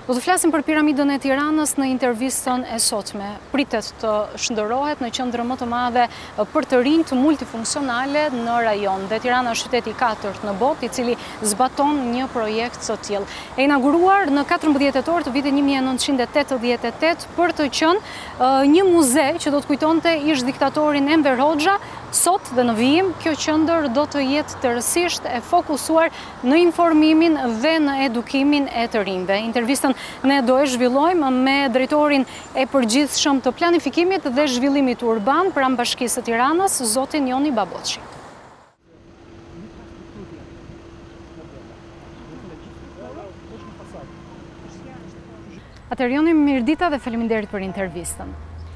Do të flasim për piramidën e Tiranës në intervistën e sotme. Pritet të shndërrohet në qendrën më të madhe për të rinj të multifunksionale në rajon. Dhe Tirana është qyteti i katërt në botë i cili zbaton një projekt të tillë. E inauguruar në 14 tetor të vitit 1988 për të qenë një muze që do të kujtonte ish diktatorin Enver Hoxha. Sot dhe në vijim, kjo qendër do të jetë tërësisht e fokusuar në informimin dhe në edukimin e të rinjve. Intervistën ne do e zhvillojmë me drejtorin e përgjithshëm të planifikimit dhe zhvillimit urban pranë Bashkisë së Tiranës, zotin Joni Baboçi. Atëherë Joni, mirëdita dhe faleminderit për intervistën.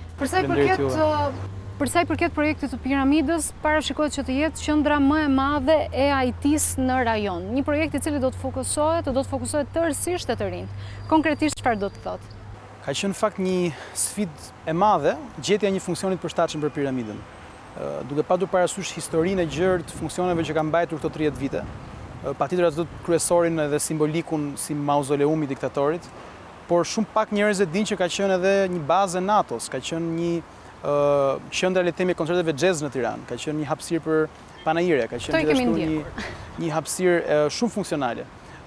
Për sa i përket projektit të piramidës, parashikohet që të jetë qendra më e madhe e IT-s në rajon. Një projekt i cili do të fokusohet tërësisht te të rinjt. Konkretisht çfarë do të thotë? Ka qenë fakt një sfidë e madhe gjetja një funksioni të përshtatshëm për piramidën. Duke patur parasysh historinë e gjerë të funksioneve që kanë mbajtur këto 30 vite, patjetër atë kryesorin edhe simbolikun si mauzoleumi i diktatorit, por shumë pak njerëz e dinë që ka qenë edhe një bazë e NATO-s, ka qenë një qendra le të themi koncerteve jazz në Tiranë, ka qenë një hapësirë për panajire, ka qenë gjithashtu një hapësirë shumë funksionale.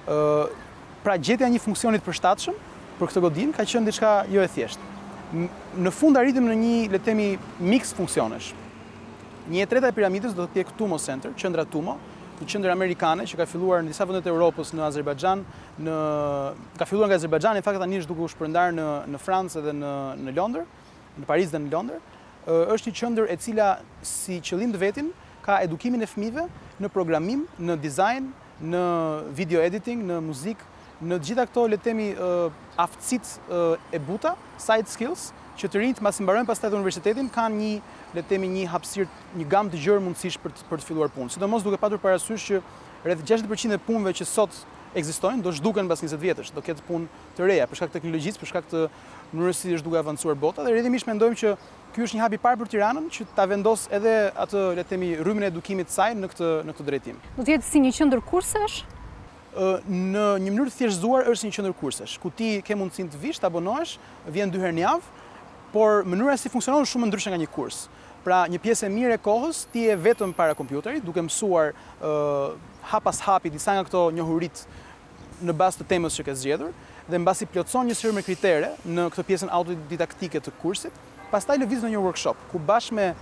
Pra gjetja një funksioni të përshtatshëm për këtë godinë ka qenë diçka jo e thjeshtë. Në fund arritëm në një le të themi mix funksionesh. 1/3 e piramidës do të jetë Tumo Center, qendra Tumo, një qendër amerikane që ka filluar në disa vende të Europës, në Azerbajxhan, ka filluar nga Azerbajxhani, në fakt tani është duke u shpërndar në Francë dhe në Londër, në Paris dhe në Londër. Është një qendër e cila si qëllim të vetin ka edukimin e fëmijëve në programim, në dizajn, në video editing, në muzikë, në gjitha këto le të themi aftësitë e buta, side skills, që të rinjt mbasi mbarojnë pastaj të universitetin kanë një le të themi një hapësirë, një gamë të gjerë mundësish për të filluar punë. Sidomos duke patur parasysh që rreth 60% e punëve që sot ekzistojnë do zhduken pas 20 vjetësh, do ketë punë të reja për shkak të teknologjisë, për shkak të mënyrës si është duke avancuar bota dhe rrjedhimisht mendojmë që ky është një hap i parë për Tiranën që ta vendos edhe atë le të themi rrymën e edukimit të saj në këtë drejtim. Do të jetë si një qendër kursesh? Në një mënyrë të thjeshtëzuar është një qendër kursesh, ku ti ke mundësinë të vish, të abonohesh, vjen 2 herë në javë, por mënyra si funksionon është shumë ndryshe nga një kurs. Pra një pjesë e mirë e kohës ti je vetëm para kompjuterit, duke mësuar hap pas hapi disa nga këto njohuritë në bazë të temës që ke zgjedhur dhe mbasi plotëson një sër me kritere në këtë pjesën autodidaktike të kursit, pastaj lëviz në një workshop ku bashkë me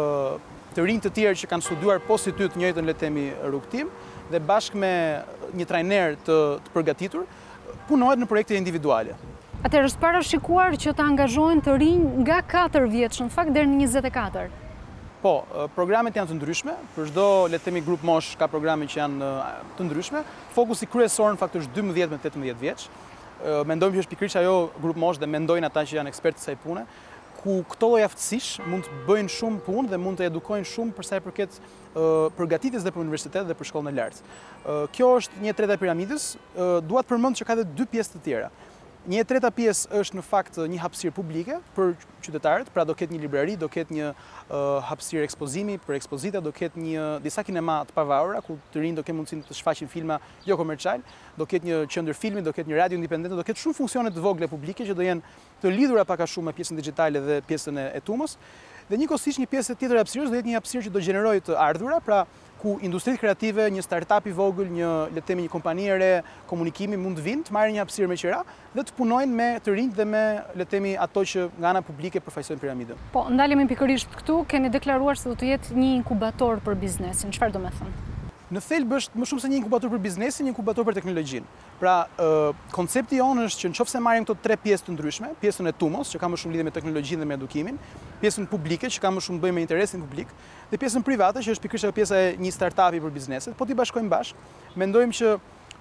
të rinj të tjerë që kanë studiuar po si ty të njëjtën le të themi rrugtim dhe bashkë me një trajner të përgatitur punohet në projekte individuale. Atëherë është parashikuar që të angazhohen të rinj nga 4 vjeç në fakt deri në 24. Po, programet janë të ndryshme, për çdo le të themi grup mosh ka programe që janë të ndryshme. Fokusi kryesor në fakt është 12 me 18 vjeç. Mendojmë që është pikërisht ajo grup mosh dhe mendojnë ata që janë ekspertë kësaj pune, ku këto lloj aftësish mund të bëjnë shumë punë dhe mund të edukojnë shumë për sa i përket përgatitjes dhe për universitet dhe për shkollën e lartë. Kjo është 1/3 e piramidës, dua të përmend që ka edhe 2 pjesë të tjera. 1/3 pjesë është në fakt një hapësirë publike për qytetarët, pra do ketë një librari, do ketë një hapësirë ekspozimi për ekspozita, do ketë disa kinema të pavarura ku të rinj do kenë mundësinë të shfaqin filma jo komercial, do ketë një qendër filmi, do ketë një radio independente, do ketë shumë funksione të vogla publike që do jenë të lidhura pak a shumë me pjesën digjitale dhe pjesën e Tumos. Dhe njëkohësisht një pjesë tjetër e hapësirës do jetë një hapësirë që do gjenerojë të ardhura, pra ku industritë kreative, një startup i vogël, le të themi një kompani e re komunikimi mund të vinë të marrin një hapësirë me qira dhe të punojnë me të rinjt dhe me le të themi ato që nga ana publike përfaqësojnë piramidën. Po, ndalemi pikërisht këtu, keni deklaruar se do të jetë një inkubator për biznesin. Çfarë do të thënë? Në thelb është më shumë se një inkubator për biznesin, një inkubator për teknologjinë. Pra, koncepti jonë është që nëse marrim këto 3 pjesë të ndryshme, pjesën e Tumos, që ka më shumë lidhje me teknologjinë dhe me edukimin, pjesën publike, që ka më shumë bëjë me interesin publik, dhe pjesën private, që është pikërisht ajo pjesa e një startupi për bizneset, po ti bashkojmë bashkë, mendojmë që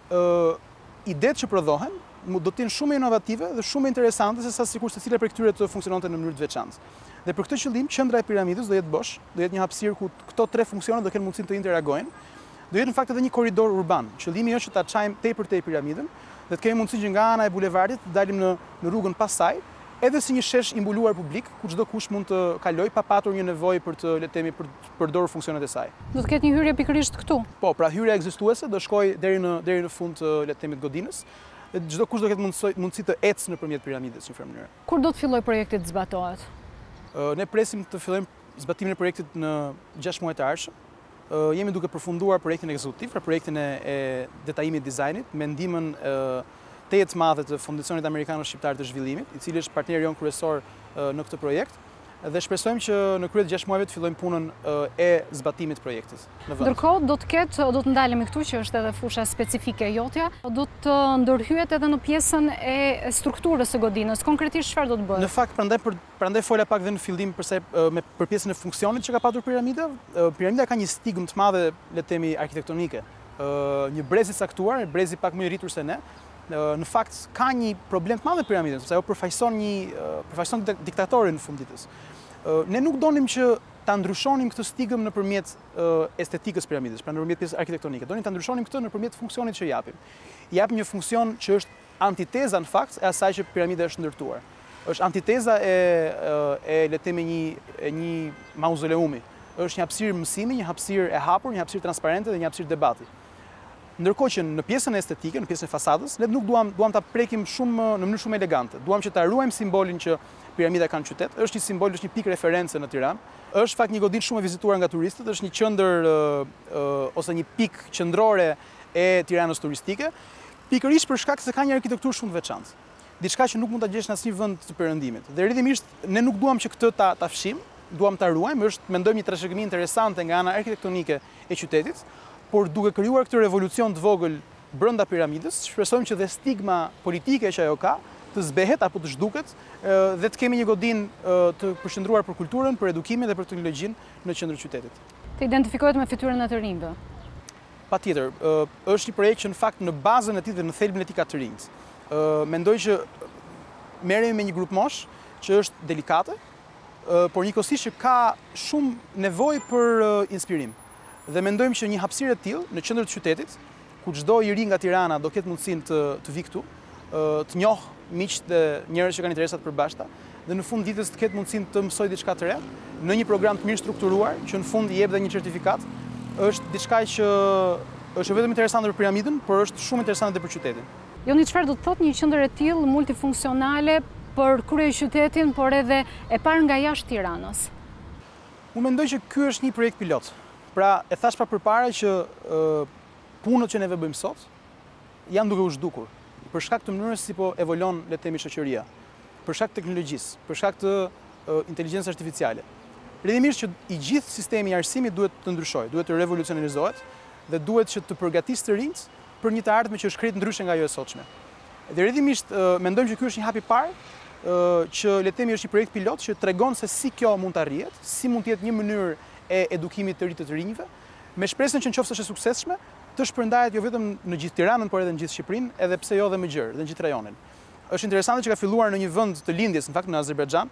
idetë që prodhohen do të jenë shumë inovative dhe shumë interesante se sa sikur secila prej këtyre të funksiononte në mënyrë të veçantë. Dhe për këtë qëllim, qendra e piramidës do jetë bosh, do jetë një hapësirë ku këto 3 funksione do kenë mundësinë të interagojnë. Do jetë në fakt edhe një korridor urban. Qëllimi është që ta çajmë tepër piramidën dhe të kemi mundësinë që nga ana e bulevardit të dalim në rrugën pas saj, edhe si një shesh i mbuluar publik ku çdo kush mund të kalojë pa patur një nevojë për të le të themi për të përdorur funksionet e saj. Do të ketë një hyrje pikërisht këtu. Po, pra hyrja ekzistuese do shkojë deri në fund le të themi të godinës. dhe çdo kush do ketë mundësi të ecë nëpërmjet piramidës në një mënyrë. Kur do të filloj projekti të zbatohet? Ne presim të fillojmë zbatimin e projektit në 6 muaj të ardhshëm. Jemi duke përfunduar projektin ekzekutiv, pra projektin e detajimit dizajnit, me ndihmën teje të madhe të Fondacionit Amerikano-Shqiptar të Zhvillimit, i cili është partneri jon kryesor në këtë projekt. Dhe shpresojmë që në krye të 6 muajve të fillojmë punën e zbatimit të projektit në vend. Ndërkohë do të ndalemi këtu që është edhe fusha specifike e jotja, do të ndërhyet edhe në pjesën e strukturës së godinës. Konkretisht çfarë do të bëhet? Në fakt prandaj fola pak dhe në fillim për pjesën e funksionit që ka patur piramida. Piramida ka një stigmë të madhe, le të themi, arkitektonike. Një brez i caktuar, brezi pak më i rritur se ne. Në fakt ka një problem të madh me piramidën, sepse ajo përfaqëson diktatorin në fund ditës. Ne nuk donim që ta ndryshonim këtë stigëm nëpërmjet estetikës piramidës, pra nëpërmjet pjesës arkitektonike. Donim ta ndryshonim këtë nëpërmjet funksionit që japim. Japim një funksion që është antiteza në fakt e asaj që piramida është ndërtuar. Është antiteza e le të themi një mauzoleumi. Është një hapësirë mësimi, një hapësirë e hapur, një hapësirë transparente dhe një hapësirë debati. Ndërkohë që në pjesën estetike, në pjesën e fasadës, ne nuk duam ta prekim në mënyrë shumë elegante. Duam që ta ruajmë simbolin që piramida ka në qytet. Është një simbol, është një pikë referencë në Tiranë. Është fakt një godinë shumë e vizituar nga turistët, është një qendër ose një pikë qendrore e Tiranës turistike, pikërisht për shkak se ka një arkitekturë shumë të veçantë. Diçka që nuk mund ta gjesh në asnjë vend të Perëndimit. Dhe rrjedhimisht ne nuk duam që këtë ta fshim, duam ta ruajmë, mendojmë një trashëgimi interesante nga ana arkitektonike e qytetit. Por duke krijuar këtë revolucion të vogël brenda piramidës, shpresojmë që dhe stigma politike që ajo ka të zbehet apo të zhduket dhe të kemi një godinë të përqendruar për kulturën, për edukimin dhe për teknologjinë në qendër qytetit. Të identifikohet me fytyrën e të rinjve? Patjetër, është një projekt që në fakt në bazën e tij dhe në thelbin e tij ka të rinjt. Mendoj që merremi me një grup mosh që është delikate, por njëkohësisht që ka shumë nevojë për inspirim. Dhe mendojmë që një hapësirë e tillë në qendër të qytetit, ku çdo i ri nga Tirana do ketë mundësinë të vi këtu, të njohë miq dhe njerëz që kanë interesa të përbashkëta, dhe në fund ditës të ketë mundësinë të mësojë diçka të re në një program të mirë strukturuar, që në fund i jep dhe një certifikat, është diçka që është vetëm interesante për piramidën, por është shumë interesante edhe për qytetin. Joni, çfarë do të thotë një qendër e tillë multifunksionale për kryeqytetin, por edhe e parë nga jashtë Tiranës? Unë mendoj që ky është një projekt pilot. Pra, e thash pa përpara që punët që neve bëjmë sot janë duke u zhdukur për shkak të mënyrës si po evolon, le të themi, shoqëria, për shkak të teknologjisë, për shkak të inteligjencës artificiale. Rrjedhimisht që i gjithë sistemi i arsimit duhet të ndryshojë, duhet të revolucionalizohet dhe duhet që të përgatisë të rinjt për një të ardhme që është krejt ndryshe nga ajo e sotshme. Dhe rrjedhimisht mendojmë që ky është një hap i parë që le të themi është një projekt pilot që tregon se si kjo mund të arrihet, si mund të jetë një mënyrë e edukimit të rinjve, me shpresën që nëse është e suksesshme, të shpërndahet jo vetëm në gjithë Tiranën, por edhe në gjithë Shqipërinë, edhe pse jo edhe më gjerë, dhe në gjithë rajonin. Është interesante që ka filluar në një vend të lindjes, në fakt në Azerbajxhan,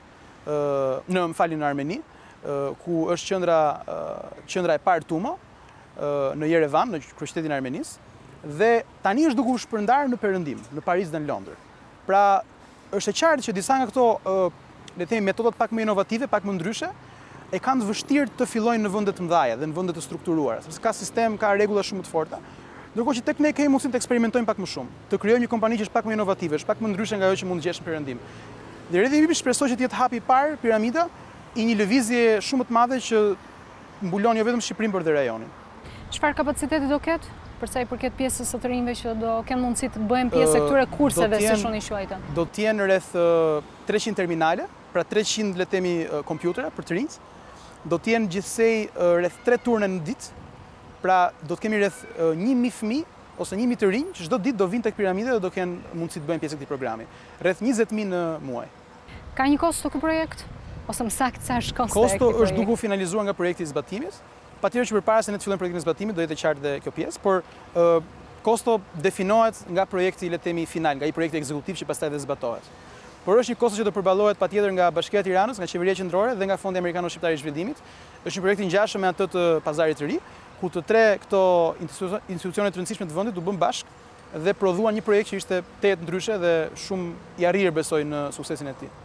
në Armeni, ku është qendra e parë Tumo, në Yerevan, në kryeqytetin e Armenisë, dhe tani është duke u shpërndarë në Perëndim, në Paris dhe në Londër. Pra, është e qartë që disa nga këto, le të themi, metodat pak më inovative, pak më ndryshe, e kanë të vështirë të fillojnë në vende të mëdha dhe në vende të strukturuara, sepse ka sistem, ka rregulla shumë të forta. Ndërkohë që tek ne kemi mundësinë të eksperimentojmë pak më shumë, të krijojmë një kompani që është pak më inovative, është pak më ndryshe nga ajo që mund të gjesh në Perëndim. Dhe rrjedhimi shpresoj që të jetë hapi i parë piramida i një lëvizje shumë të madhe që mbulon jo vetëm Shqipërinë, por edhe rajonin. Çfarë kapaciteti do ketë për sa i përket pjesës së të rinjve që do kenë mundësi të bëjnë pjesë e këtyre kurseve, si shoni quajten? Do të jenë rreth 300 terminale, pra 300 le të themi kompjutere për të rinjt. Do të jenë gjithsej rreth 3 turne në ditë, pra do të kemi rreth 1000 fëmijë ose 1000 të rinj që çdo ditë do vinë tek piramida dhe do kenë mundësi të bëjnë pjesë këtij programi. Rreth 20000 në muaj. Ka një kosto ky projekt? Ose më saktë sa është kosto? Kosto është duke u finalizuar nga projekti i zbatimit. Patjetër që përpara se ne të fillojmë projektin e zbatimit do jetë qartë dhe kjo pjesë, por kosto definohet nga projekti, le të themi, final, nga i projekti ekzekutiv që pastaj dhe zbatohet. Por është një kosto që do përballohet patjetër nga Bashkia e Tiranës, nga Qeveria Qendrore dhe nga Fondi Amerikano-Shqiptar i Zhvillimit. Është një projekt i ngjashëm me atë të Pazarit të Ri, ku të tre këto institucione të rëndësishme të vendit u bën bashkë dhe prodhuan një projekt që ishte tejet ndryshe dhe shumë i arrirë besoj në suksesin e tij.